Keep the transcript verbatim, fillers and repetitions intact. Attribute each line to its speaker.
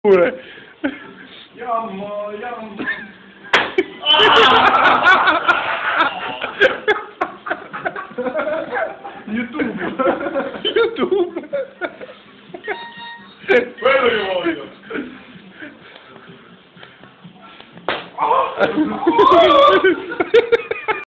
Speaker 1: Pure.
Speaker 2: Jammo, jammo. YouTube.
Speaker 1: YouTube.
Speaker 2: Quello che voglio.
Speaker 1: Oh!